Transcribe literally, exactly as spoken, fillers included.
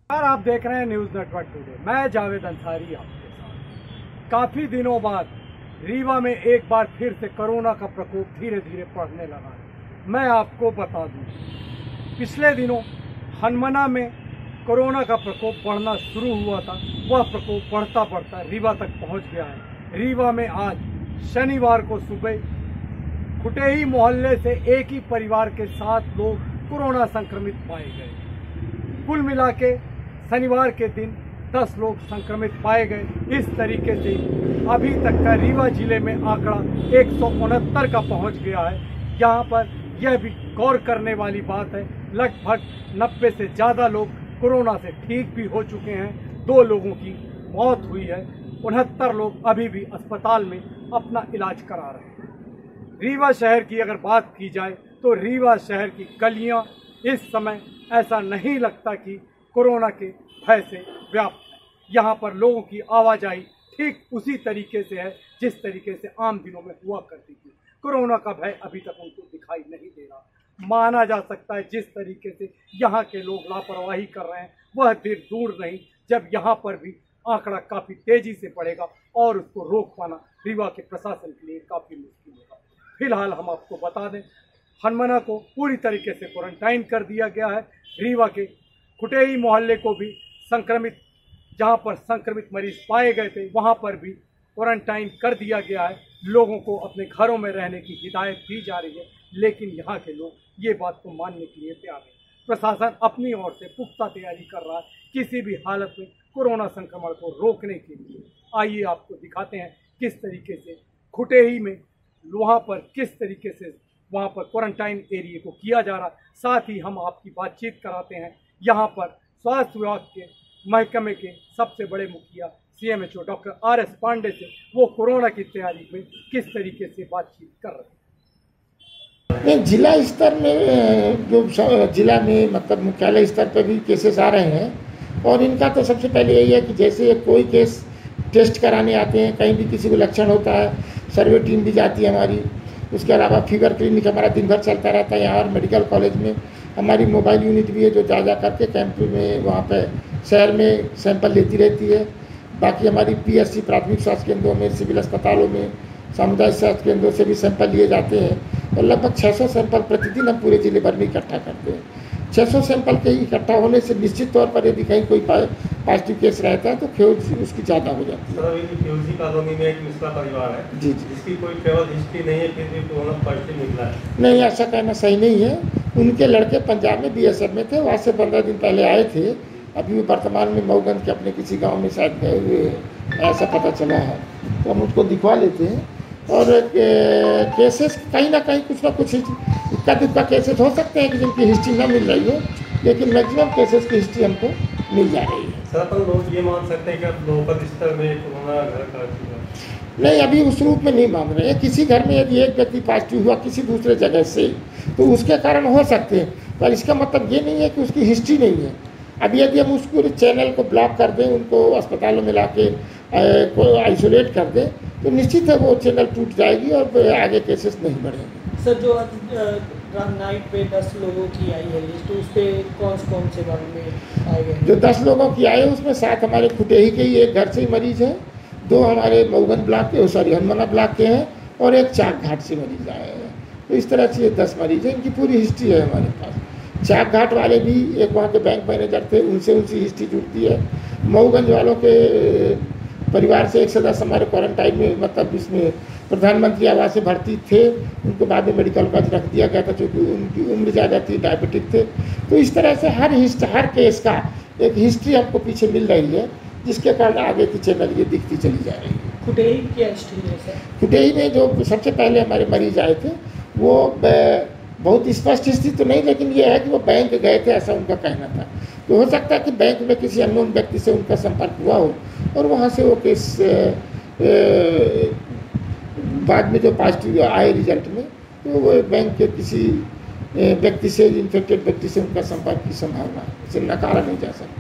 यार आप देख रहे हैं न्यूज़ नेटवर्क टुडे। मैं जावेद अंसारी आपके साथ। काफ़ी दिनों बाद रीवा में एक बार फिर से कोरोना का प्रकोप धीरे धीरे बढ़ने लगा है। मैं आपको बता दूं, पिछले दिनों हनुमाना में कोरोना का प्रकोप बढ़ना शुरू हुआ था। वह प्रकोप बढ़ता बढ़ता रीवा तक पहुंच गया है। रीवा में आज शनिवार को सुबह खुटेही मोहल्ले से एक ही परिवार के सात लोग कोरोना संक्रमित पाए गए। कुल मिला के शनिवार के दिन दस लोग संक्रमित पाए गए। इस तरीके से अभी तक का रीवा जिले में आंकड़ा एक सौ उनहत्तर का पहुंच गया है। यहाँ पर यह भी गौर करने वाली बात है, लगभग नब्बे से ज़्यादा लोग कोरोना से ठीक भी हो चुके हैं। दो लोगों की मौत हुई है। उनहत्तर लोग अभी भी अस्पताल में अपना इलाज करा रहे हैं। रीवा शहर की अगर बात की जाए तो रीवा शहर की गलियां इस समय ऐसा नहीं लगता कि कोरोना के भय से व्याप्त है। यहाँ पर लोगों की आवाजाही ठीक उसी तरीके से है जिस तरीके से आम दिनों में हुआ करती थी। कोरोना का भय अभी तक उनको दिखाई नहीं दे रहा। माना जा सकता है जिस तरीके से यहाँ के लोग लापरवाही कर रहे हैं वह देर दूर नहीं जब यहाँ पर भी आंकड़ा काफ़ी तेजी से बढ़ेगा और उसको रोक पाना रीवा के प्रशासन के लिए काफ़ी मुश्किल होगा। फिलहाल हम आपको बता दें, हनुमाना को पूरी तरीके से क्वारंटाइन कर दिया गया है। रीवा के खुटेही मोहल्ले को भी संक्रमित, जहां पर संक्रमित मरीज पाए गए थे वहां पर भी क्वारंटाइन कर दिया गया है। लोगों को अपने घरों में रहने की हिदायत दी जा रही है, लेकिन यहाँ के लोग ये बात को मानने के लिए तैयार नहीं। प्रशासन अपनी ओर से पुख्ता तैयारी कर रहा है किसी भी हालत में कोरोना संक्रमण को रोकने के लिए। आइए आपको दिखाते हैं किस तरीके से खुटेही में वहाँ पर किस तरीके से वहाँ पर क्वारंटाइन एरिया को किया जा रहा है। साथ ही हम आपकी बातचीत कराते हैं यहाँ पर स्वास्थ्य विभाग के महकमे के सबसे बड़े मुखिया C M H O doctor R S Pandey से। वो कोरोना की तैयारी में किस तरीके से बातचीत कर रहे हैं। जिला स्तर में जो जिला में मतलब मुख्यालय स्तर पर भी केसेस आ रहे हैं और इनका तो सबसे पहले यही है कि जैसे कोई केस टेस्ट कराने आते हैं, कहीं भी किसी को लक्षण होता है, सर्वे टीम भी जाती है हमारी। उसके अलावा फीवर क्लिनिक हमारा दिन भर चलता रहता है यहाँ, और मेडिकल कॉलेज में हमारी मोबाइल यूनिट भी है जो जा जा करके कैंप में वहाँ पे शहर में सैंपल लेती रहती है। बाकी हमारी पी एस सी प्राथमिक स्वास्थ्य केंद्रों में, सिविल अस्पतालों में, सामुदायिक स्वास्थ्य केंद्रों से भी सैंपल लिए जाते हैं और लगभग छः सौ सैंपल प्रतिदिन हम पूरे जिले भर में इकट्ठा करते हैं। छः सौ सैंपल के इकट्ठा होने से निश्चित तौर पर यदि कहीं कोई पॉजिटिव केस रहता है तो खेज उसकी ज़्यादा हो जाती है। सर, केवजी कॉलोनी में एक मिश्रा परिवार है जी जी जिसकी कोई ट्रैवल हिस्ट्री नहीं है, फिर भी कोरोना पॉजिटिव निकला है। नहीं, ऐसा कहना सही नहीं है। उनके लड़के पंजाब में बी एस एफ में थे, वहाँ से पंद्रह दिन पहले आए थे। अभी वो वर्तमान में मऊगंज के अपने किसी गाँव में शायद गए हुए, ऐसा पता चला है, तो हम उसको दिखवा लेते हैं। और केसेस कहीं ना कहीं कुछ ना कुछ इक्का दुक्का केसेस हो सकते हैं कि जिनकी हिस्ट्री ना मिल रही हो, लेकिन मैक्सिमम केसेस की हिस्ट्री हमको मिल जा रही है। सर, अपन लोग ये मान सकते हैं कि लोकल स्तर में कोरोना घर का नहीं, अभी उस रूप में नहीं मान रहे हैं। किसी घर में यदि एक व्यक्ति पॉजिटिव हुआ किसी दूसरे जगह से तो उसके कारण हो सकते हैं, पर इसका मतलब ये नहीं है कि उसकी हिस्ट्री नहीं है। अभी यदि हम उसको चैनल को ब्लॉक कर दें, उनको अस्पतालों में ला के आइसोलेट कर दें, तो निश्चित है वो चैनल टूट जाएगी और आगे केसेस नहीं बढ़ेंगे। सर, जो नाइट पे दस लोगों की आई है लिस्ट, उस पर कौन कौन से गाँव में आए गए? जो दस लोगों की आई है उसमें सात हमारे खुटेही के ही एक घर से ही मरीज हैं, दो हमारे मऊगंज ब्लॉक के सॉरी हनुमाना ब्लॉक के हैं और एक चाक घाट से मरीज आए हैं। तो इस तरह से ये दस मरीज हैं, इनकी पूरी हिस्ट्री है हमारे पास। चाक घाट वाले भी एक वहाँ के बैंक मैनेजर थे, उनसे उनकी हिस्ट्री जुड़ती है। मऊगंज वालों के परिवार से एक सदस्य हमारे क्वारंटाइन में मतलब इसमें प्रधानमंत्री आवास से भर्ती थे, उनको बाद में मेडिकल कॉलेज रख दिया गया था क्योंकि उनकी उम्र ज़्यादा थी, डायबिटिक थे। तो इस तरह से हर हिस्ट हर केस का एक हिस्ट्री हमको पीछे मिल रही है, जिसके कारण आगे की चैनल ये दिखती चली जा रही है। खुटेही की हिस्ट्री है सर? खुटेही में जो सबसे पहले हमारे मरीज आए थे वो बहुत स्पष्ट हिस्ट्री तो नहीं, लेकिन ये है कि वो बैंक गए थे ऐसा उनका कहना था। तो हो सकता है कि बैंक में किसी अननोन व्यक्ति से उनका संपर्क हुआ हो और वहाँ से वो केस बाद में जो पॉजिटिव आए रिजल्ट में, तो वो बैंक के किसी व्यक्ति से, इन्फेक्टेड व्यक्ति से उनका संपर्क की संभावना है, इसे नकारा नहीं जा सकता।